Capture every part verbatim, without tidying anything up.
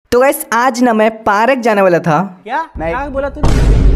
तो गाइस आज ना मैं पार्क जाने वाला था। क्या मैं क्या बोला तू?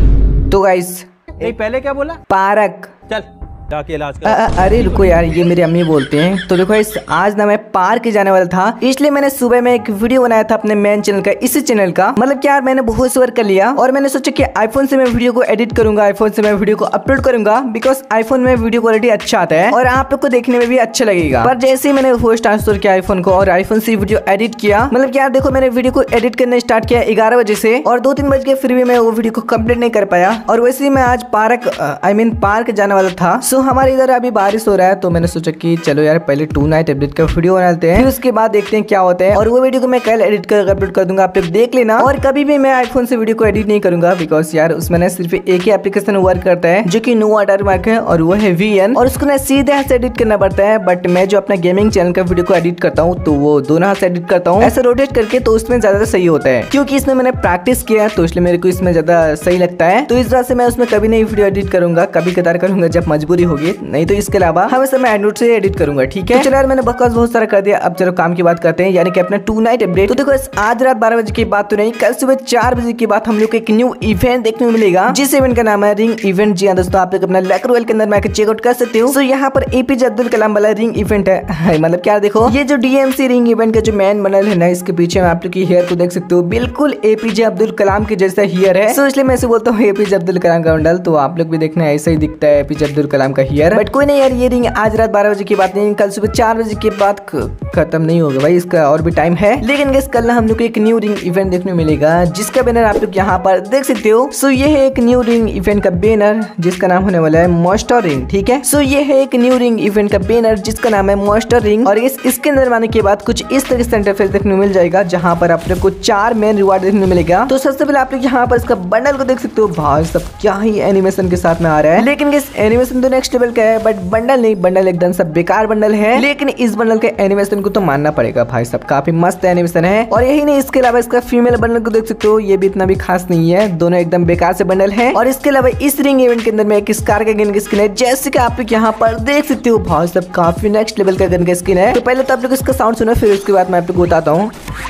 तो गाइस नहीं पहले क्या बोला? पार्क चल जाके इलाज अ- कर। अ- अरे रुको यार, ये मेरी अम्मी बोलते हैं। तो देखो इस आज ना मैं पार्क जाने वाला था, इसलिए मैंने सुबह में एक वीडियो बनाया था अपने मेन चैनल का, इसी चैनल का। मतलब क्या यार, मैंने बहुत सवर कर लिया और मैंने सोचा कि आईफोन से मैं वीडियो को एडिट करूंगा, आईफोन से मैं वीडियो को अपलोड करूंगा, बिकॉज आईफोन में वीडियो क्वालिटी अच्छा आता है और आप लोग को देखने में भी अच्छा लगेगा। पर जैसे ही मैंने वॉइस ट्रांसफर किया आईफोन को और आईफोन से वीडियो एडिट किया, मतलब क्या देखो मैंने वीडियो को एडिट करने स्टार्ट किया ग्यारह बजे से और दो तीन बज के फिर भी मैं वो वीडियो को कंप्लीट नहीं कर पाया। और वैसे ही मैं आज पार्क आई मीन पार्क जाने वाला था। सो हमारे इधर अभी बारिश हो रहा है, तो मैंने सोचा कि चलो यार पहले टू नाइट अपडेट का वीडियो बनाते हैं, फिर उसके बाद देखते हैं क्या होता है। और वो वीडियो को मैं कल एडिट कर अपलोड कर दूंगा, आप लोग देख लेना। और कभी भी मैं आईफोन से वीडियो को एडिट नहीं करूंगा, बिकॉज यार उसमें ना सिर्फ एक ही एप्लीकेशन वर्क करता है जो कि नो वाटरमार्क है और वो है वी एन, और उसको ना सीधे हाथ से एडिट करना पड़ता है। बट मैं जो अपना गेमिंग चैनल का वीडियो को एडिट करता हूँ तो वो दोनों हाथ से एडिट करता हूँ, ऐसे रोटेट करके, तो उसमें ज्यादा सही होता है क्योंकि इसमें मैंने प्रैक्टिस किया है, तो इसलिए मेरे को इसमें ज्यादा सही लगता है। तो इस वजह से मैं उसमें कभी नहीं वीडियो एडिट करूंगा, कभी कतार करूंगा जब मजबूरी होगी, नहीं तो इसके अलावा हमेशा मैं एंड्रॉइड से एडिट करूंगा। ठीक है, तो चलो यार मैंने बकवास बहुत सारा कर दिया, अब चलो काम की बात करते हैं, यानी कि अपना टू नाइट अपडेट। तो देखो आज रात बारह बजे की बात तो नहीं, कल सुबह चार बजे की बात हम लोग को एक न्यू इवेंट देखने को मिलेगा, जिस इवेंट का नाम है रिंग इवेंट। जी हाँ दोस्तों, आप लोग अपना लक रॉयल के अंदर में चेकआउट कर सकते हो। तो यहाँ पर एपीजे अब्दुल कलाम वाला रिंग इवेंट है। मतलब क्या देखो, ये जो डीएमसी रिंग इवेंट का जो मैन बनल है ना, इसके पीछे में आप लोग की हेयर को देख सकते हो, बिल्कुल एपीजे अब्दुल कलाम के जैसा हेयर है। तो इसलिए मैं ऐसे बोलता हूँ एपीजे अब्दुल कलाम का बंडल, तो आप लोग भी देखना ऐसा ही दिखता है एपीजे अब्दुल कलाम का हेयर। बट कोई नहीं यार, ये रिंग आज रात बारह बजे की बात नहीं, कल सुबह चार बजे के बाद खत्म नहीं होगा भाई, इसका और भी टाइम है। लेकिन गैस कल हम लोग को एक न्यू रिंग इवेंट देखने को मिलेगा, जिसका बैनर आप लोग यहाँ पर देख सकते हो। सो ये है एक न्यू रिंग इवेंट का बैनर, जिसका नाम होने वाला है मॉन्स्टर रिंग। ठीक है, सो ये है एक न्यू रिंग इवेंट का बैनर जिसका नाम है मॉन्स्टर रिंग। और इस इसके अंदर आने के बाद कुछ इस तरह से इंटरफेस देखने को मिल जाएगा, जहाँ पर आप लोग को चार मेन रिवार्ड देखने को मिलेगा। तो सबसे पहले आप लोग यहाँ पर इसका बंडल को देख सकते हो, भाई सब क्या ही एनिमेशन के साथ में आ रहा है। लेकिन गैस एनिमेशन तो नेक्स्ट लेवल का है, बट बंडल नहीं, बंडल एकदम सब बेकार बंडल है। लेकिन इस बंडल के एनिमेशन को तो मानना पड़ेगा भाई, सब काफी मस्त एनिमेशन है। और यही नहीं, इसके अलावा इसका फीमेल बंडल को देख सकते हो, ये भी इतना भी खास नहीं है, दोनों एकदम बेकार से बंडल है। और इसके अलावा इस रिंग इवेंट के अंदर में एक स्कार का गन की स्किन है, जैसे कि आप लोग यहाँ पर देख सकते हो, भाई सब काफी नेक्स्ट लेवल का गन का स्किन है। तो पहले तो आप लोग इसका साउंड सुनो, फिर उसके बाद मैं आप लोग को बताता हूँ।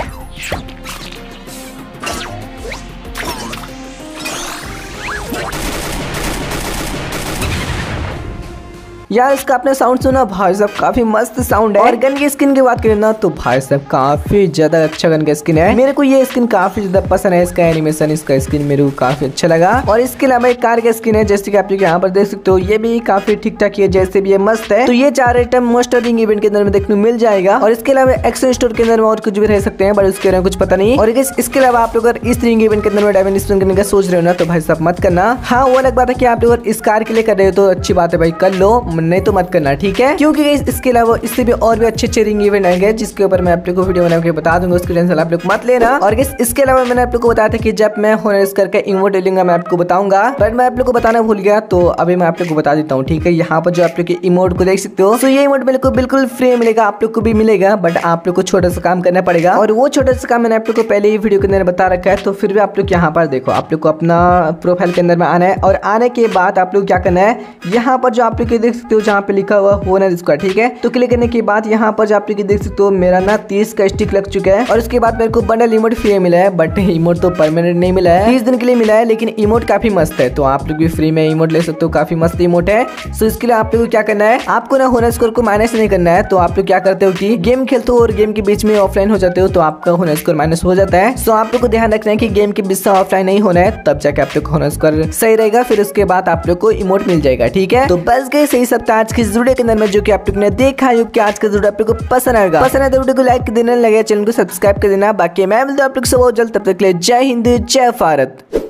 यार इसका आपने साउंड सुना, भाई साहब काफी मस्त साउंड है। और गन की स्किन की बात करें ना, तो भाई साहब काफी ज्यादा अच्छा गन का स्किन है, मेरे को ये स्किन काफी ज्यादा पसंद है। इसका एनिमेशन, इसका स्किन मेरे को काफी अच्छा लगा। और इसके अलावा एक कार का स्किन है, जैसे कि आप लोग यहाँ पर देख सकते हो, ये भी काफी ठीक ठाक है, जैसे भी ये मस्त है। तो ये चार आइटम मॉन्स्टर रिंग इवेंट के अंदर में देखने को मिल जाएगा। और इसके अलावा एक्शन स्टोर के अंदर में और कुछ भी रह सकते हैं, बट उसके बारे में कुछ पता नहीं। और इसके अलावा आप लोग अगर इस रिंग इवेंट के अंदर में डायमंड स्पिन करने का सोच रहे हो ना, तो भाई साहब मत करना। हाँ वो अलग बात है कि आप लोग इस कार के लिए कर रहे हो तो अच्छी बात है भाई, कर लो, नहीं तो मत करना। ठीक है, क्योंकि इसके अलावा इससे भी और भी अच्छे अच्छे रिंग इवेंट आएंगे, जिसके ऊपर मैं आप लोग को वीडियो बना के बता दूंगा, उसकी टेंशन आप लोग मत लेना। और इसके अलावा मैंने आप लोग को बताया था कि जब मैं होनर्स करके इमोट लूंगा मैं आपको बताऊंगा, बट मैं आप लोग को बताना भूल गया, तो अभी मैं आप लोग को बता देता हूँ। ठीक है, यहाँ पर जो आप लोग के इमोट को देख सकते हो, तो ये इमोट मेरे को बिल्कुल फ्री मिलेगा, आप लोग को भी मिलेगा, बट आप लोग को छोटा सा काम करना पड़ेगा। और वो छोटा सा काम मैंने आप लोग को पहले ही वीडियो के अंदर बता रखा है, तो फिर भी आप लोग यहाँ पर देखो, आप लोग को अपना प्रोफाइल के अंदर में आना है। और आने के बाद आप लोग क्या करना है, यहाँ पर जो आप लोग देख सकते हो, जहाँ पे लिखा हुआ होनर स्क्वाड। ठीक है, तो क्लिक करने के बाद यहाँ पर जो आप लोग देख सकते हो, मेरा ना तीस का स्टिक लग चुका है। और उसके बाद मेरे को बंडल इमोट फ्री मिला है, बट इमोट तो परमानेंट नहीं मिला है, तीस दिन के लिए मिला है, लेकिन इमोट काफी मस्त है, तो आप लोग भी फ्री में इमोट ले सकते हो, काफी मस्त इमोट है। सो इसके लिए आप लोग को क्या करना है, आपको ना होनर स्कोर को माइनस नहीं करना है। तो आप लोग क्या करते हो कि गेम खेलते हो और गेम के बीच में ऑफलाइन हो जाते हो, तो आपका होनर स्कोर माइनस हो जाता है। सो आप लोग को ध्यान रखना है कि गेम के बीच से ऑफलाइन नहीं होना है, तब जाके आप लोग होनर स्कोर सही रहेगा, फिर उसके बाद आप लोग को इमोट मिल जाएगा। ठीक है, तो बस गए सही सब आज की वीडियो के अंदर में, जो कि आप लोग ने देखा है कि आज का वीडियो आप लोग को पसंद आएगा। पसंद है तो वीडियो को लाइक कर देना, लगे चैनल को सब्सक्राइब कर देना। बाकी मैं मिलता हूं आप लोग से बहुत जल्द, तब तक के लिए जय हिंद जय भारत।